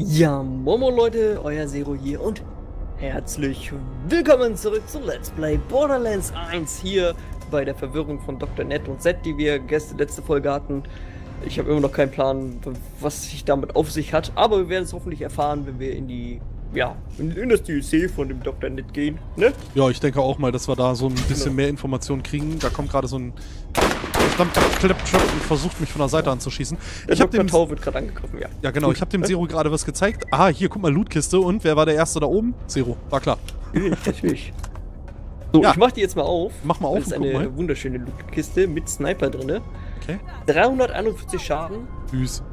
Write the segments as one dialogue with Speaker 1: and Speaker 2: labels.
Speaker 1: Ja, Momo Leute, euer Zero hier und herzlich willkommen zurück zu Let's Play Borderlands 1 hier bei der Verwirrung von Dr. Ned und Zed, die wir letzte Folge hatten. Ich habe immer noch keinen Plan, was sich damit auf sich hat, aber wir werden es hoffentlich erfahren, wenn wir in die, in das DLC von dem Dr. Ned gehen, ne?
Speaker 2: Ja, ich denke auch mal, dass wir da so ein bisschen mehr Informationen kriegen. Da kommt gerade so ein verdammter Claptrap und versucht mich von der Seite anzuschießen.
Speaker 1: Der Dr. Tau wird gerade angegriffen, ja.
Speaker 2: Ja, genau, ich habe dem Zero gerade was gezeigt. Ah, hier, guck mal, Lootkiste. Und wer war der Erste da oben? Zero, war klar.
Speaker 1: Natürlich. So, ja. Ich mach die jetzt mal auf.
Speaker 2: Mach mal auf.
Speaker 1: Das ist eine wunderschöne Lootkiste mit Sniper drin.
Speaker 2: Okay.
Speaker 1: 341 Schaden.
Speaker 2: Süß.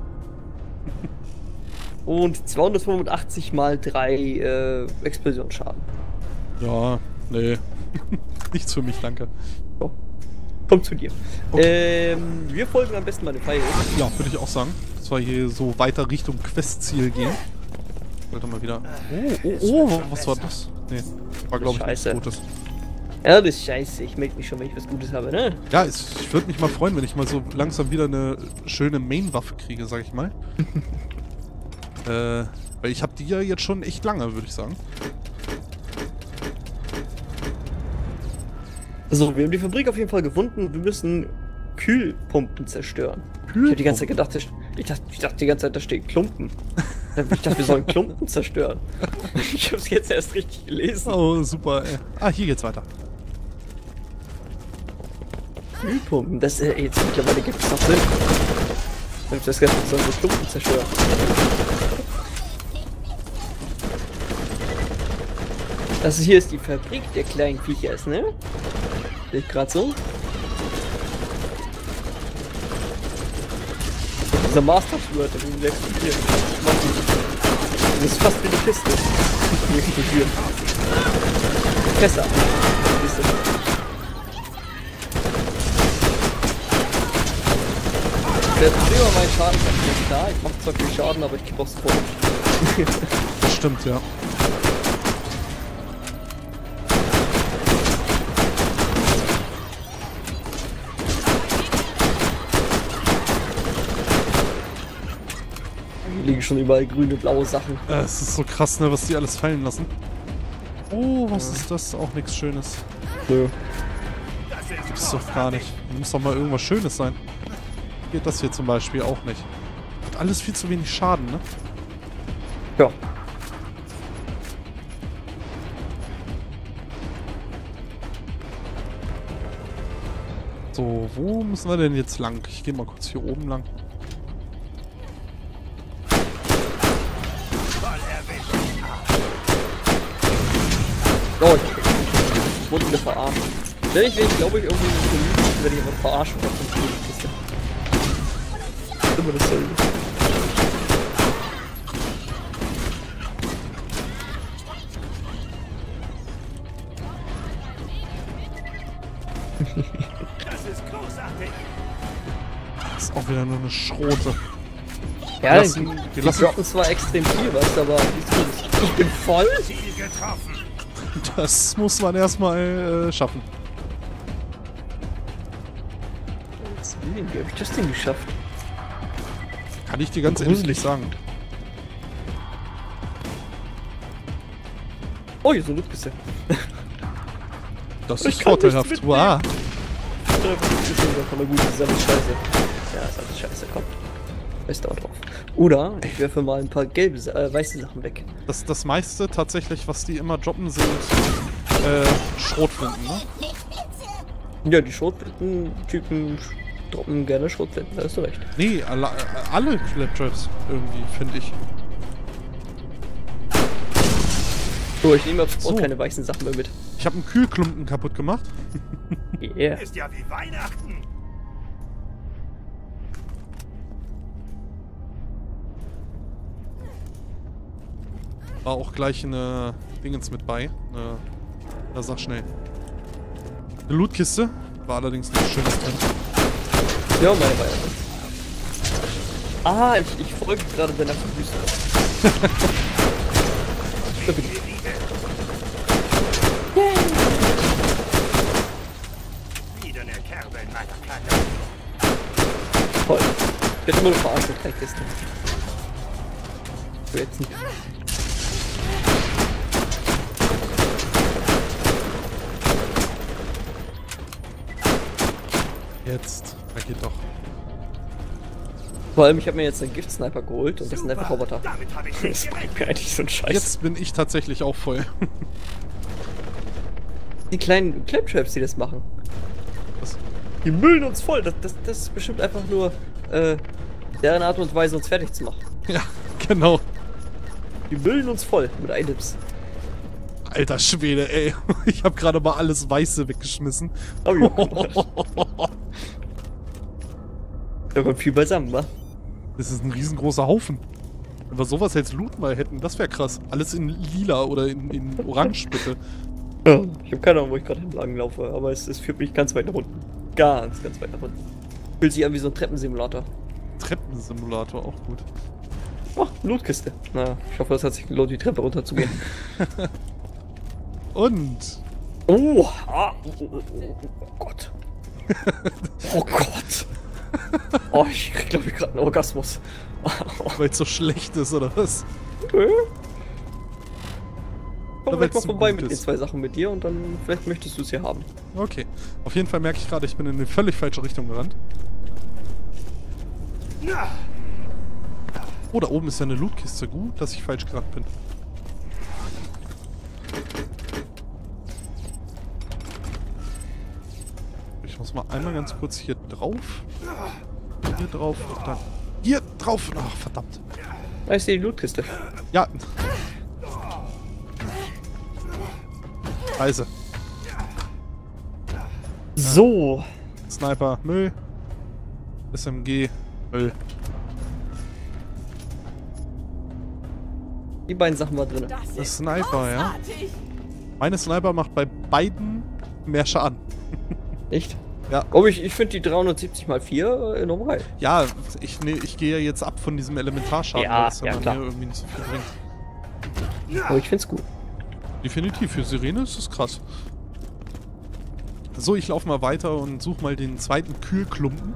Speaker 1: Und 285 mal 3 Explosionsschaden.
Speaker 2: Ja, nee. Nichts für mich, danke.
Speaker 1: So. Kommt zu dir.
Speaker 2: Okay.
Speaker 1: Wir folgen am besten mal den Pfeil.
Speaker 2: Ja, würde ich auch sagen. Dass wir hier so weiter Richtung Questziel gehen. Wollte mal wieder. Oh, was war das? Nee, war glaube ich nichts Gutes.
Speaker 1: Ja, das ist scheiße. Ich melde mich schon, wenn ich was Gutes habe, ne?
Speaker 2: Ja, ich würde mich mal freuen, wenn ich mal so langsam wieder eine schöne Main-Waffe kriege, sag ich mal. Weil ich habe die ja jetzt schon echt lange, würde ich sagen.
Speaker 1: Also, wir haben die Fabrik auf jeden Fall gefunden. Wir müssen Kühlpumpen zerstören. Ich habe die ganze Zeit gedacht, ich dachte die ganze Zeit, da steht Klumpen. Ich dachte, wir sollen Klumpen zerstören. Ich habe es jetzt erst richtig gelesen.
Speaker 2: Oh, super. Ah, hier geht's weiter.
Speaker 1: Kühlpumpen, das jetzt mittlerweile gibt es noch Sinn. Wenn ich das Ganze sollen wir Klumpen zerstören. Das hier ist die Fabrik der kleinen Viecher, ne? Sehe ich gerade so. Dieser Master-Schwert, der will explodieren. Das ist fast wie eine Kiste. Die explodieren. Fässer. Der Problem war mein Schaden ist da. Ich mache zwar viel Schaden, aber ich gebe auch Support.
Speaker 2: Das stimmt, ja.
Speaker 1: Hier liegen schon überall grüne, blaue Sachen.
Speaker 2: Es ist so krass, ne, was die alles fallen lassen. Oh, was ist das? Auch nichts Schönes.
Speaker 1: Nö.
Speaker 2: Gibt's doch gar nicht. Muss doch mal irgendwas Schönes sein. Geht das hier zum Beispiel auch nicht. Hat alles viel zu wenig Schaden, ne?
Speaker 1: Ja.
Speaker 2: So, wo müssen wir denn jetzt lang? Ich gehe mal kurz hier oben lang.
Speaker 1: Oh, ich wurde wieder verarscht. Wenn ich glaube ich, irgendwie werde ich einfach verarscht von der Kiste. Immer dasselbe.
Speaker 3: Das ist großartig.
Speaker 2: Das ist auch wieder nur eine Schrote.
Speaker 1: Ja,
Speaker 2: die
Speaker 1: droppen zwar extrem viel was, aber ich bin voll.
Speaker 3: Ziel getroffen.
Speaker 2: Das muss man erstmal schaffen.
Speaker 1: Wie habe ich das denn geschafft?
Speaker 2: Kann ich dir ganz ehrlich nicht sagen.
Speaker 1: Oh, hier ist eine Lootkiste.
Speaker 2: Das ist vorteilhaft. Wow.
Speaker 1: Das ist von der guten Scheiße. Ja, das ist alles scheiße, komm. Ist da drauf. Oder ich werfe mal ein paar gelbe, weiße Sachen weg.
Speaker 2: Das meiste tatsächlich, was die immer droppen, sind Schrotflinten, ne?
Speaker 1: Ja, die Schrotflinten-Typen droppen gerne Schrotflinten, da hast du recht.
Speaker 2: Nee, alle Claptraps irgendwie, finde ich.
Speaker 1: So, ich nehme ab sofort keine weißen Sachen mehr mit.
Speaker 2: Ich habe einen Kühlklumpen kaputt gemacht.
Speaker 1: Yeah.
Speaker 3: Ist ja wie Weihnachten.
Speaker 2: War auch gleich eine Dingens mit bei. Na, sag schnell. Eine Lootkiste. War allerdings nichts Schönes drin.
Speaker 1: Ja, meine Weihnachten. Ah, ich folge gerade deiner Verwüstung.
Speaker 3: Wieder eine Kerbe in meiner Platte.
Speaker 1: Toll. Ich werde immer noch verarscht mit Kisten. Jetzt nicht.
Speaker 2: Jetzt. Da geht doch.
Speaker 1: Vor allem, ich habe mir jetzt einen Gift-Sniper geholt und das sind einfach Roboter.
Speaker 3: Damit habe ich
Speaker 1: Das
Speaker 3: nicht
Speaker 1: bringt
Speaker 3: gerechnet.
Speaker 1: mir eigentlich so ein Scheiß.
Speaker 2: Jetzt bin ich tatsächlich auch voll.
Speaker 1: Die kleinen Claptraps, die das machen.
Speaker 2: Was?
Speaker 1: Die müllen uns voll. Das ist bestimmt einfach nur deren Art und Weise, uns fertig zu machen.
Speaker 2: Ja, genau.
Speaker 1: Die müllen uns voll mit Items.
Speaker 2: Alter Schwede, ey. Ich habe gerade mal alles Weiße weggeschmissen.
Speaker 1: Hab ich auch gemacht. Da kommt viel beisammen, wa?
Speaker 2: Das ist ein riesengroßer Haufen. Wenn wir sowas als Loot mal hätten, das wäre krass. Alles in lila oder in orange, bitte.
Speaker 1: Ja, ich habe keine Ahnung, wo ich gerade entlang laufe, aber es führt mich ganz weit nach unten. Ganz weit nach unten. Fühlt sich an wie so ein Treppensimulator.
Speaker 2: Treppensimulator, auch gut.
Speaker 1: Oh, Lootkiste. Na, ich hoffe, das hat sich gelohnt, die Treppe runterzugehen.
Speaker 2: Und...
Speaker 1: Oh, oh Gott. Oh Gott. Oh, ich krieg, glaube ich, gerade einen Orgasmus.
Speaker 2: Weil es so schlecht ist, oder was?
Speaker 1: Komm
Speaker 2: weil's
Speaker 1: gleich mal
Speaker 2: so
Speaker 1: vorbei
Speaker 2: gut
Speaker 1: mit den
Speaker 2: ist.
Speaker 1: 2 Sachen mit dir und dann vielleicht möchtest du es hier haben.
Speaker 2: Okay. Auf jeden Fall merke ich gerade, ich bin in eine völlig falsche Richtung gerannt. Oh, da oben ist ja eine Lootkiste. Gut, dass ich falsch gerannt bin. Ich muss mal einmal ganz kurz hier drauf. Hier drauf und dann hier drauf. Ach, verdammt.
Speaker 1: Da ist die Lootkiste.
Speaker 2: Ja. Reise.
Speaker 1: So.
Speaker 2: Sniper, Müll. SMG, Müll.
Speaker 1: Die beiden Sachen war drin.
Speaker 4: Das
Speaker 2: Das
Speaker 4: ist
Speaker 2: Sniper, ja.
Speaker 4: großartig.
Speaker 2: Meine Sniper macht bei beiden mehr Schaden.
Speaker 1: Echt?
Speaker 2: Ja.
Speaker 1: Aber ich finde die 370 x 4 enorm geil.
Speaker 2: Ja, ich gehe ja jetzt ab von diesem Elementarschaden,
Speaker 1: Ja,
Speaker 2: weil das
Speaker 1: ja,
Speaker 2: ja
Speaker 1: klar.
Speaker 2: mir irgendwie nicht so viel bringt.
Speaker 1: Aber ich find's gut.
Speaker 2: Definitiv, für Sirene ist das krass. So, ich laufe mal weiter und suche mal den zweiten Kühlklumpen.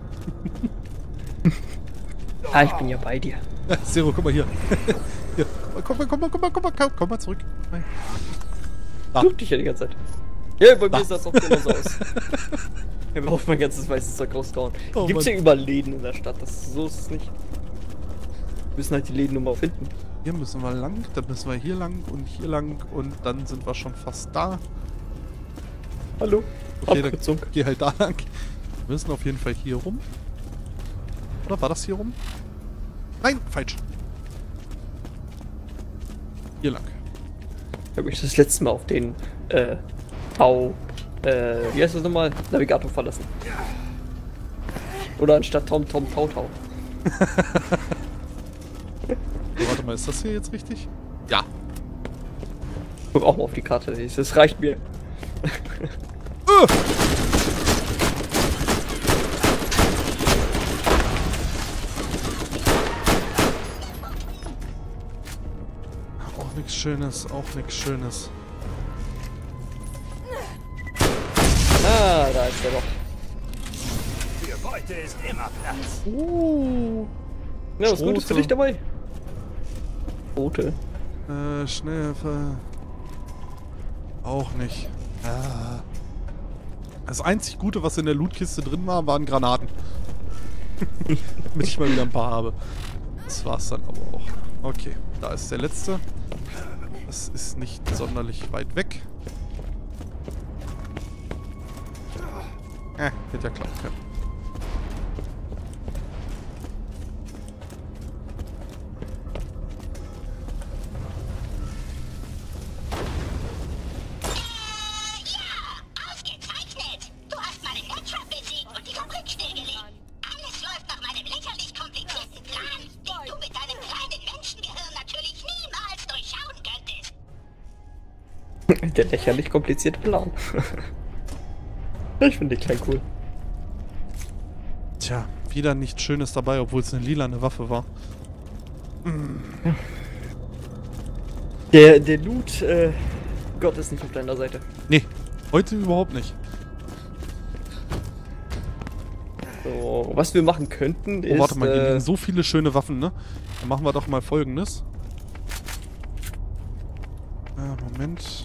Speaker 1: Ah, ich bin ja bei dir.
Speaker 2: Ja, Zero, guck mal hier. Hier. Komm mal zurück. Nein. Da.
Speaker 1: Such dich ja die ganze Zeit. Ja, bei
Speaker 2: Da.
Speaker 1: mir sah es auch genauso aus. Ich hab auf mein ganzes weißes Zeug rausgehauen.
Speaker 2: Oh,
Speaker 1: Gibt's
Speaker 2: Mann.
Speaker 1: ja überall Läden in der Stadt, so ist es nicht. Wir müssen halt die Läden nur mal finden.
Speaker 2: Hier müssen wir lang, dann müssen wir hier lang und dann sind wir schon fast da.
Speaker 1: Hallo?
Speaker 2: Okay,
Speaker 1: Abkürzung.
Speaker 2: dann geh halt da lang. Wir müssen auf jeden Fall hier rum. Oder war das hier rum? Nein, falsch. Hier lang.
Speaker 1: Ich habe mich das letzte Mal auf den wie heißt das nochmal? Navigator verlassen. Oder anstatt Tau.
Speaker 2: So, warte mal, ist das hier jetzt richtig? Ja.
Speaker 1: Guck auch mal auf die Karte, das reicht mir.
Speaker 2: Auch nichts Schönes, auch nichts Schönes.
Speaker 1: Ah, da ist er doch.
Speaker 3: Für Beute ist immer Platz.
Speaker 1: Ja, was Gutes für
Speaker 2: Schrote.
Speaker 1: dich dabei? Rote.
Speaker 2: Schnell. Auch nicht. Das einzig Gute, was in der Lootkiste drin war, waren Granaten. Damit ich mal wieder ein paar habe. Das war's dann aber auch. Okay, da ist der letzte. Das ist nicht sonderlich weit weg. Hätte ja klappen können.
Speaker 5: Ausgezeichnet! Du hast meinen Nettrap besiegt und die Fabrik stillgelegt. Alles läuft nach meinem lächerlich komplizierten Plan, den du mit deinem kleinen Menschengehirn natürlich niemals durchschauen könntest.
Speaker 1: Der lächerlich komplizierte Plan. Ich finde den klein cool.
Speaker 2: Tja, wieder nichts Schönes dabei, obwohl es eine lilane Waffe war.
Speaker 1: Der Loot, Gott ist nicht auf deiner Seite.
Speaker 2: Nee, heute überhaupt nicht.
Speaker 1: So, was wir machen könnten
Speaker 2: Oh,
Speaker 1: ist.
Speaker 2: warte mal, hier liegen so viele schöne Waffen, ne? Dann machen wir doch mal Folgendes. Moment.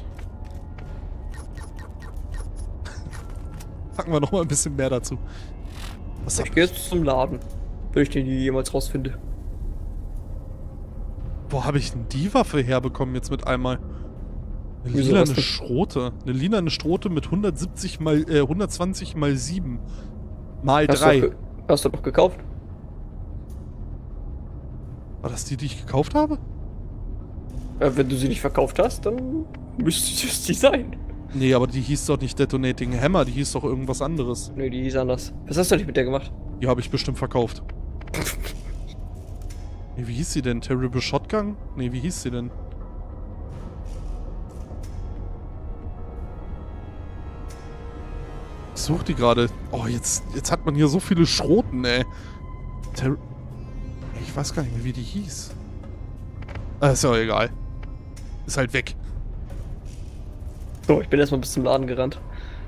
Speaker 2: Packen wir noch mal ein bisschen mehr dazu. Was
Speaker 1: Ich gehe jetzt zum Laden, wenn ich den jemals rausfinde.
Speaker 2: Wo habe ich denn die Waffe herbekommen jetzt mit einmal? Eine
Speaker 1: Wieso,
Speaker 2: lilane
Speaker 1: was denn?
Speaker 2: Schrote. Eine lilane Schrote mit 120 mal 7 mal
Speaker 1: Hast
Speaker 2: 3.
Speaker 1: Hast du doch gekauft?
Speaker 2: War das die ich gekauft habe?
Speaker 1: Wenn du sie nicht verkauft hast, dann müsste es die sein.
Speaker 2: Nee, aber die hieß doch nicht Detonating Hammer, die hieß doch irgendwas anderes.
Speaker 1: Nee, die hieß anders. Was hast du nicht mit der gemacht?
Speaker 2: Die habe ich bestimmt verkauft. Nee, wie hieß sie denn? Terrible Shotgun? Nee, wie hieß sie denn? Ich such die gerade. Oh, jetzt hat man hier so viele Schroten, ey. Ich weiß gar nicht mehr, wie die hieß. Ist ja egal. Ist halt weg.
Speaker 1: So, ich bin erstmal bis zum Laden gerannt.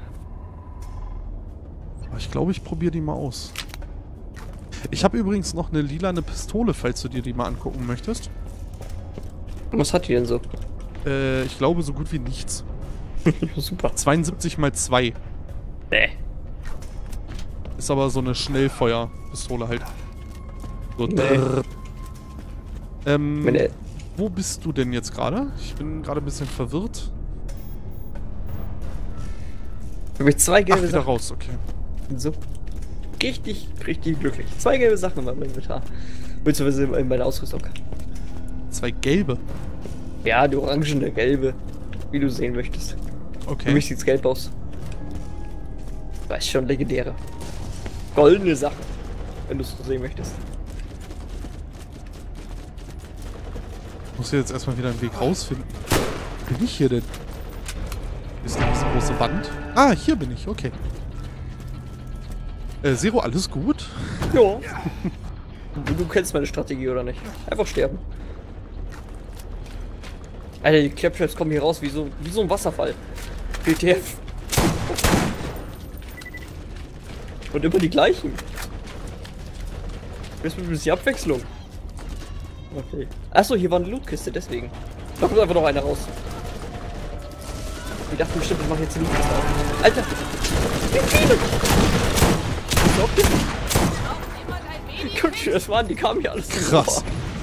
Speaker 2: Aber ich glaube, ich probiere die mal aus. Ich habe übrigens noch eine lilane Pistole, falls du dir die mal angucken möchtest.
Speaker 1: Was hat die denn so?
Speaker 2: Ich glaube, so gut wie nichts.
Speaker 1: Super.
Speaker 2: 72 mal 2.
Speaker 1: Nee.
Speaker 2: Ist aber so eine Schnellfeuerpistole halt. So.
Speaker 1: Nee. Meine,
Speaker 2: Wo bist du denn jetzt gerade? Ich bin gerade ein bisschen verwirrt.
Speaker 1: habe ich zwei
Speaker 2: Ach,
Speaker 1: gelbe
Speaker 2: wieder
Speaker 1: Sachen.
Speaker 2: raus, okay.
Speaker 1: So. Richtig glücklich. Zwei gelbe Sachen in meinem Inventar. Beziehungsweise in meiner Ausrüstung.
Speaker 2: 2 gelbe.
Speaker 1: Ja, die orange und der gelbe. Wie du sehen möchtest. Für
Speaker 2: Okay.
Speaker 1: mich sieht's gelb aus. Weiß schon, legendäre. Goldene Sachen. Wenn du es so sehen möchtest.
Speaker 2: Ich muss jetzt erstmal wieder einen Weg rausfinden. Wo bin ich hier denn? Ist da diese große Wand? Ah, hier bin ich, okay. Zero, alles gut?
Speaker 1: Ja. Du kennst meine Strategie, oder nicht? Einfach sterben. Alter, die Claptraps kommen hier raus wie so ein Wasserfall. WTF. Und immer die gleichen. Jetzt mit ein bisschen Abwechslung. Okay. Achso, hier war eine Lootkiste, deswegen. Da kommt einfach noch einer raus. Ich dachte bestimmt, ich mache jetzt die Lootkiste auf. Alter! Wie viele? Guck dir das mal an, die kamen hier alles
Speaker 2: Krass.
Speaker 1: zusammen.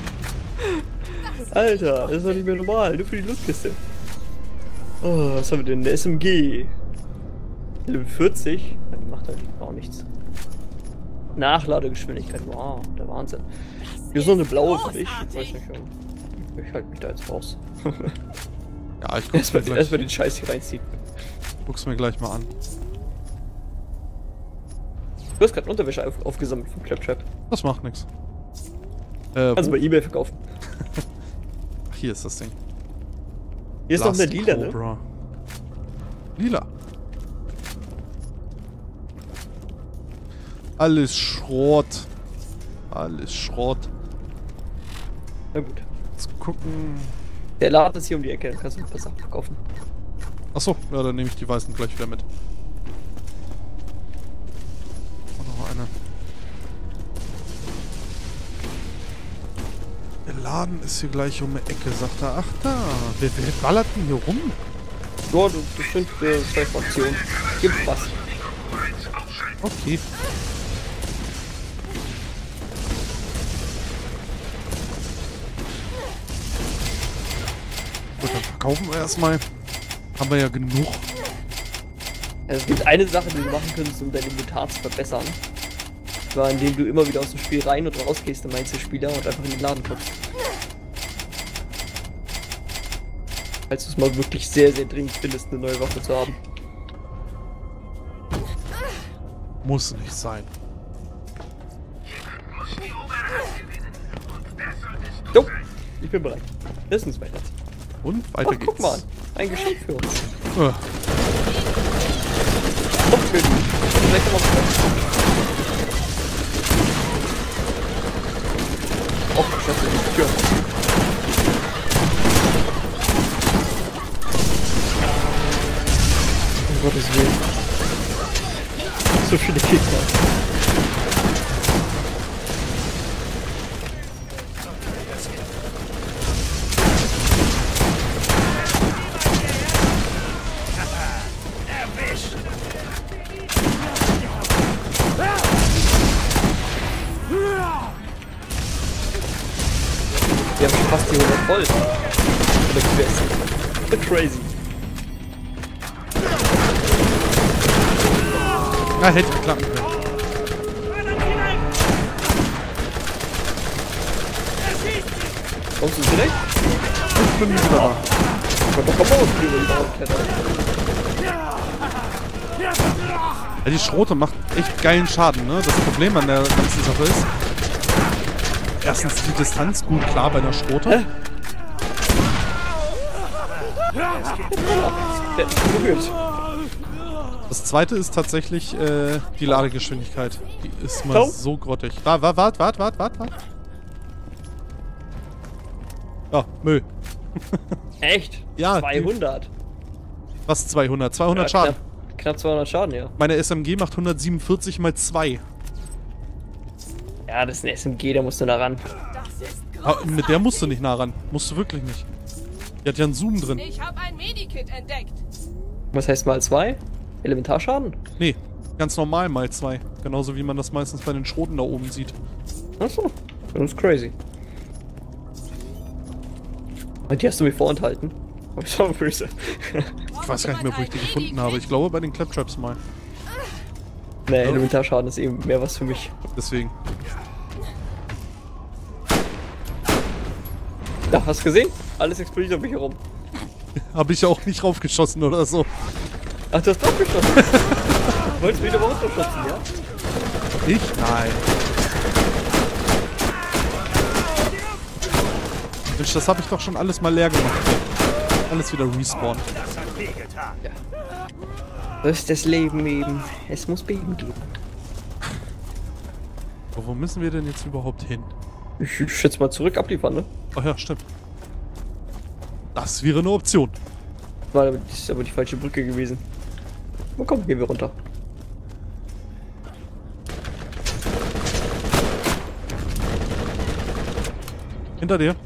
Speaker 1: Alter, das ist doch nicht mehr normal, nur für die Lootkiste. Oh, was haben wir denn? Eine SMG. Level 40? Die macht halt auch nichts. Nachladegeschwindigkeit, wow, der Wahnsinn. Hier ist noch eine blaue für dich. Ich weiß nicht, ich halte mich da jetzt raus.
Speaker 2: Ja, ich guck's mir
Speaker 1: Erstmal den Scheiß hier reinziehen.
Speaker 2: mir gleich mal an.
Speaker 1: Du hast gerade Unterwäsche aufgesammelt vom Claptrap.
Speaker 2: Das macht nichts.
Speaker 1: Also bei eBay verkaufen.
Speaker 2: Ach, hier ist das Ding.
Speaker 1: Hier ist noch eine
Speaker 2: Last
Speaker 1: lila, ne?
Speaker 2: Cobra. Lila. Alles Schrott. Alles Schrott.
Speaker 1: Na gut.
Speaker 2: Jetzt gucken.
Speaker 1: Der Laden ist hier um die Ecke, dann kannst du ein paar Sachen verkaufen.
Speaker 2: Achso, ja, dann nehme ich die weißen gleich wieder mit. Und noch eine. Der Laden ist hier gleich um die Ecke, sagt er. Ach da, wer ballert denn hier rum?
Speaker 1: Ja, das sind zwei Fraktionen. Gibt was.
Speaker 2: Okay. Gut, dann verkaufen wir erstmal. Haben wir ja genug.
Speaker 1: Also es gibt eine Sache, die du machen könntest, um dein Inventar zu verbessern. War, indem du immer wieder aus dem Spiel rein und raus gehst im Einzelspieler und einfach in den Laden kommst. Falls du es mal wirklich sehr, sehr dringend findest, eine neue Waffe zu haben.
Speaker 2: Muss nicht sein.
Speaker 1: Jo, ich bin bereit. Das ist ein Zweiter.
Speaker 2: Und weiter
Speaker 1: Ach,
Speaker 2: geht's.
Speaker 1: guck mal, ein Geschenk für uns.
Speaker 2: Ah,
Speaker 1: Oh, schön. Vielleicht noch was. Oh, scheiße, die Tür. Um Gottes Willen. So viele Gegner. Wir haben schon fast die 100 voll. Crazy.
Speaker 2: Ja, hätte klappen können.
Speaker 1: Kommst du direkt?
Speaker 2: Ich bin wieder da.
Speaker 1: Komm mal aus, über die Baumkletter.
Speaker 2: Ja, die Schrote macht echt geilen Schaden, ne? Das Problem an der ganzen Sache ist, erstens die Distanz, gut klar bei der Schrote.
Speaker 1: Der hat mich berührt.
Speaker 2: Das zweite ist tatsächlich die Ladegeschwindigkeit. Die ist mal so grottig. Wart. Ja, Müll.
Speaker 1: Echt?
Speaker 2: Ja.
Speaker 1: 200.
Speaker 2: Was 200? 200 Schaden.
Speaker 1: Knapp 200 Schaden, ja.
Speaker 2: Meine SMG macht 147 mal 2.
Speaker 1: Ja, das ist ein SMG, da musst du da ran.
Speaker 2: Aber mit der musst du nicht nah ran. Musst du wirklich nicht. Die hat ja einen Zoom drin.
Speaker 4: Ich habe ein Medikit entdeckt.
Speaker 1: Was heißt mal 2? Elementarschaden?
Speaker 2: Nee, ganz normal mal 2. Genauso wie man das meistens bei den Schroten da oben sieht.
Speaker 1: Achso, das ist crazy. Die hast du mir vorenthalten. Oh, ich war böse.
Speaker 2: Ich weiß gar nicht mehr, wo ich die gefunden habe. Ich glaube bei den Claptraps mal.
Speaker 1: Nee, Elementarschaden ist eben mehr was für mich.
Speaker 2: Deswegen.
Speaker 1: Da, hast du gesehen? Alles explodiert um mich herum.
Speaker 2: Habe ich auch nicht raufgeschossen oder so.
Speaker 1: Ach, du hast drauf geschossen. Wolltest du wieder runterschießen, ja?
Speaker 2: Ich? Nein. Mensch, das habe ich doch schon alles mal leer gemacht. Alles wieder respawnen.
Speaker 3: Das hat wehgetan.
Speaker 1: Ja. Das ist das Leben eben. Es muss Beben geben.
Speaker 2: Aber wo müssen wir denn jetzt überhaupt hin?
Speaker 1: Ich schätze mal zurück abliefern, ne?
Speaker 2: Ach ja, stimmt. Das wäre eine Option.
Speaker 1: Das ist aber die falsche Brücke gewesen. Na komm, gehen wir runter.
Speaker 2: Hinter dir.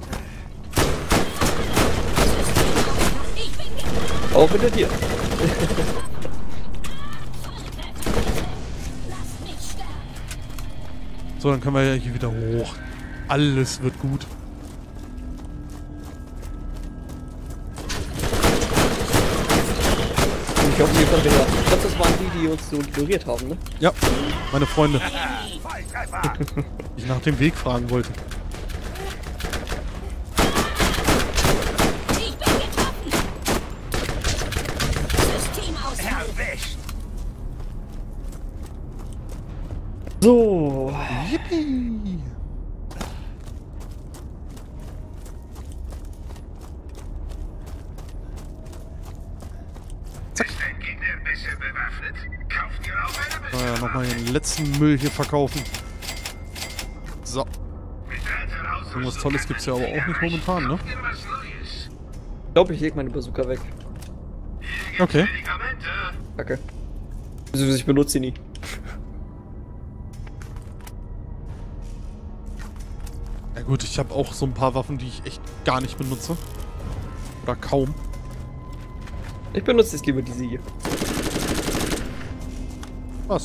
Speaker 1: Auch hinter dir.
Speaker 2: So, dann können wir ja hier wieder hoch. Alles wird gut.
Speaker 1: Ich hoffe, wir kommen wieder. Ich glaube, das waren die uns so ignoriert haben, ne?
Speaker 2: Ja, meine Freunde.
Speaker 3: Volltreffer.
Speaker 2: Die ich nach dem Weg fragen wollte.
Speaker 4: Ich bin getroffen. System aus.
Speaker 3: Erwischt.
Speaker 1: So.
Speaker 2: Yippie! Naja, nochmal den letzten Müll hier verkaufen. So. Irgendwas Tolles gibt's ja aber auch nicht momentan, ne?
Speaker 1: Ich glaube, ich leg meine Bazooka weg.
Speaker 2: Okay.
Speaker 1: Kacke. Also, ich benutze sie nie.
Speaker 2: Ja gut, ich habe auch so ein paar Waffen, die ich echt gar nicht benutze. Oder kaum.
Speaker 1: Ich benutze jetzt lieber diese hier.
Speaker 2: Was?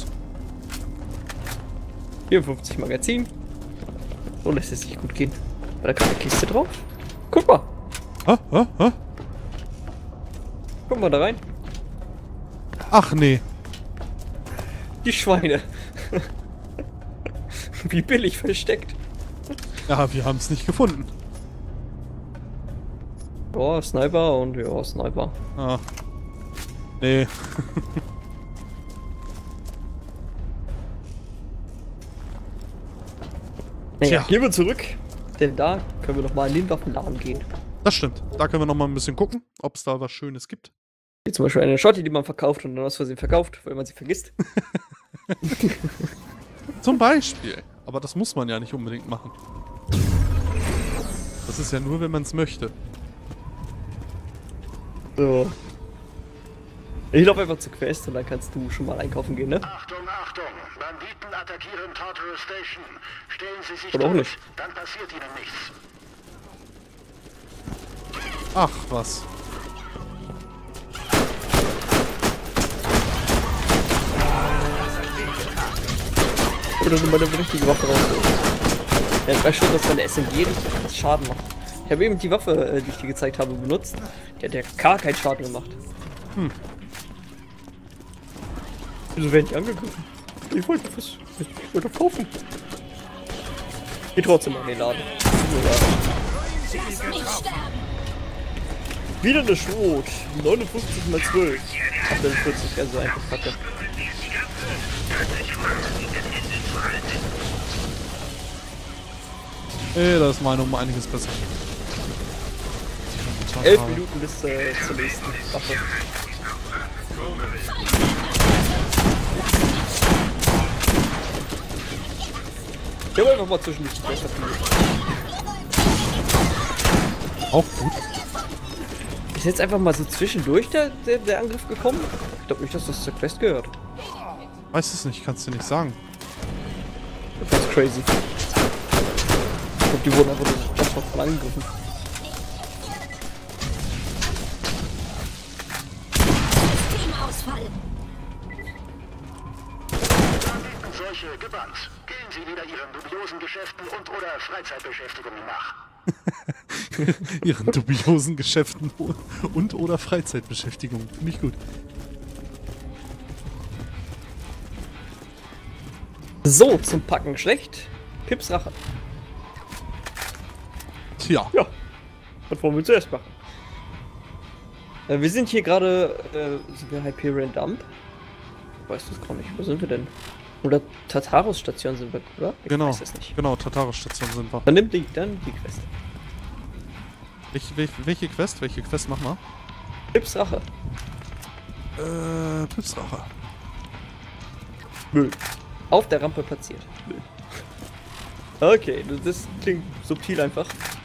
Speaker 1: 54 Magazin. So lässt es sich gut gehen. War da gerade eine Kiste drauf? Guck mal.
Speaker 2: Hä?
Speaker 1: Guck mal da rein.
Speaker 2: Ach nee.
Speaker 1: Die Schweine. Wie billig versteckt.
Speaker 2: Ja, wir haben es nicht gefunden.
Speaker 1: Ja, Sniper und ja, Sniper.
Speaker 2: Ah. Nee.
Speaker 1: Naja,
Speaker 2: Tja.
Speaker 1: gehen wir zurück. Denn da können wir noch mal in den Waffenladen gehen.
Speaker 2: Das stimmt. Da können wir noch mal ein bisschen gucken, ob es da was Schönes gibt.
Speaker 1: Hier zum Beispiel eine Schotti, die man verkauft und dann aus Versehen verkauft, weil man sie vergisst.
Speaker 2: Zum Beispiel. Aber das muss man ja nicht unbedingt machen. Das ist ja nur, wenn man es möchte.
Speaker 1: So. Ich laufe einfach zur Quest und dann kannst du schon mal einkaufen gehen, ne?
Speaker 3: Achtung, Achtung! Banditen attackieren Tartarus Station. Stellen Sie sich
Speaker 1: Oder auch
Speaker 3: durch,
Speaker 1: nicht.
Speaker 3: dann passiert Ihnen nichts.
Speaker 2: Ach, was.
Speaker 1: Oder sind meine richtige Waffe raus? Ja, ich weiß schon, dass meine SMG richtig Schaden macht. Ich habe eben die Waffe, die ich dir gezeigt habe, benutzt. Der hat ja gar keinen Schaden gemacht. Wieso werden die angegriffen? Ich wollte was. Ich wollte kaufen. Geh trotzdem mal in den Laden. Wieder eine Schrot. 59 mal 12. Ach, das ist 40, also einfach Kacke.
Speaker 2: Da ist meine um einiges besser.
Speaker 1: 11 Minuten bis zur nächsten Waffe. Ich habe einfach mal zwischendurch die Quest abgelegt.
Speaker 2: Auch gut.
Speaker 1: Ist jetzt einfach mal so zwischendurch der Angriff gekommen? Ich glaube nicht, dass das zur Quest gehört.
Speaker 2: Weiß es nicht, kannst du nicht sagen.
Speaker 1: Das ist crazy. Ich glaube, die wurden einfach nur voll angegriffen.
Speaker 5: Systemausfall.
Speaker 3: Solche gebannt. Gehen Sie wieder Ihren dubiosen Geschäften und oder Freizeitbeschäftigungen nach.
Speaker 2: Ihren dubiosen Geschäften und oder Freizeitbeschäftigung. Finde ich gut.
Speaker 1: So, zum Packen schlecht. Pips Rache.
Speaker 2: Tja.
Speaker 1: Ja. Was wollen wir zuerst machen? Wir sind hier gerade, sind wir Hyperion Dump? Ich weiß das gar nicht. Wo sind wir denn? Oder Tartarus Station sind wir, oder? Ich
Speaker 2: Genau.
Speaker 1: weiß es nicht.
Speaker 2: Genau, Tartarus-Station sind wir.
Speaker 1: Dann nimm die Quest.
Speaker 2: Welche Quest? Welche Quest machen wir?
Speaker 1: Pips Rache.
Speaker 2: Pipsrache.
Speaker 1: Müll. Auf der Rampe platziert. Müll. Okay, das klingt subtil einfach.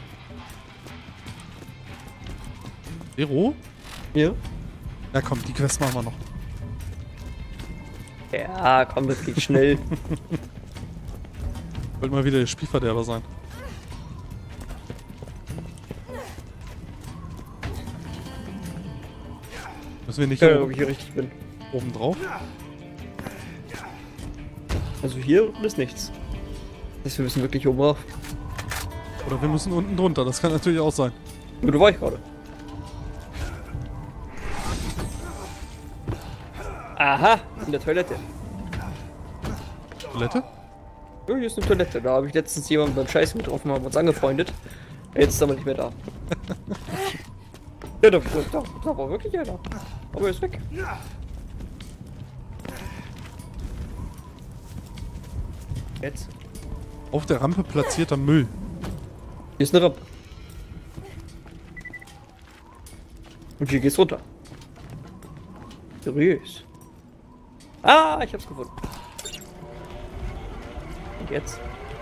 Speaker 2: Zero?
Speaker 1: Ja?
Speaker 2: Ja komm, die Quest machen wir noch.
Speaker 1: Ja, komm, das geht schnell.
Speaker 2: Wollte mal wieder der Spielverderber sein. Müssen wir nicht
Speaker 1: Ob ich hier richtig bin.
Speaker 2: oben drauf?
Speaker 1: Also hier unten ist nichts. Das heißt, wir müssen wirklich oben rauf.
Speaker 2: Oder wir müssen unten drunter, das kann natürlich auch sein.
Speaker 1: Wo war ich gerade? Aha, in der Toilette.
Speaker 2: Toilette?
Speaker 1: Ja, hier ist eine Toilette. Da habe ich letztens jemanden beim Scheißen getroffen, haben uns angefreundet. Jetzt ist aber nicht mehr da. Ja, da war wirklich einer. Aber er ist weg. Jetzt.
Speaker 2: Auf der Rampe platzierter Müll.
Speaker 1: Hier ist eine Rampe. Und hier geht's runter. Seriös. Ah, ich hab's gefunden. Und jetzt?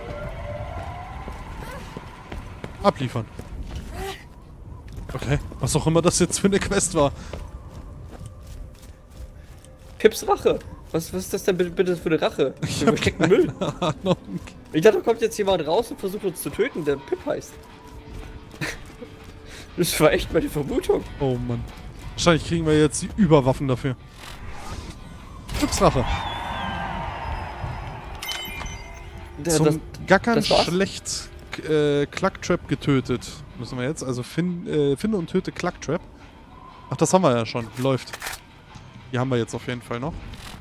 Speaker 2: Abliefern. Okay, was auch immer das jetzt für eine Quest war.
Speaker 1: Pips Rache. Was ist das denn bitte für eine Rache? Wir verstecken Müll.
Speaker 2: Keine Ahnung.
Speaker 1: Ich dachte, da kommt jetzt jemand raus und versucht uns zu töten, der Pip heißt. Das war echt meine Vermutung.
Speaker 2: Oh Mann. Wahrscheinlich kriegen wir jetzt die Überwaffen dafür. Pipsrache. Zum Gackern
Speaker 1: das war's?
Speaker 2: schlecht Clucktrap getötet. Müssen wir jetzt. Also finde und töte Clucktrap. Ach, das haben wir ja schon. Läuft. Die haben wir jetzt auf jeden Fall noch.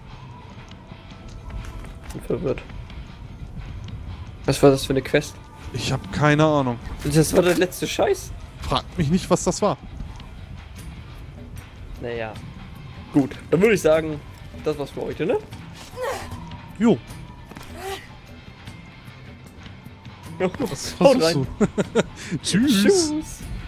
Speaker 1: Ich bin verwirrt. Was war das für eine Quest?
Speaker 2: Ich habe keine Ahnung.
Speaker 1: Das war der letzte Scheiß?
Speaker 2: Fragt mich nicht, was das war.
Speaker 1: Naja. Gut, dann würde ich sagen, das war's für heute, ne?
Speaker 2: Jo.
Speaker 1: Ja,
Speaker 2: Was
Speaker 1: haut
Speaker 2: versuchst
Speaker 1: rein.
Speaker 2: du? Tschüss.
Speaker 1: Tschüss.